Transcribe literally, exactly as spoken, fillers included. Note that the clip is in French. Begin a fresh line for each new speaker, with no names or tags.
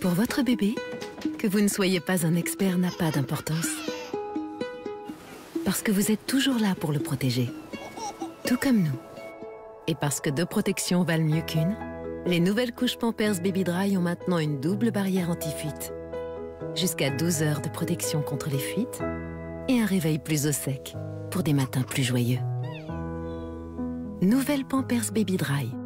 Pour votre bébé, que vous ne soyez pas un expert n'a pas d'importance. Parce que vous êtes toujours là pour le protéger. Tout comme nous. Et parce que deux protections valent mieux qu'une, les nouvelles couches Pampers Baby Dry ont maintenant une double barrière anti-fuite. Jusqu'à douze heures de protection contre les fuites et un réveil plus au sec pour des matins plus joyeux. Nouvelle Pampers Baby Dry.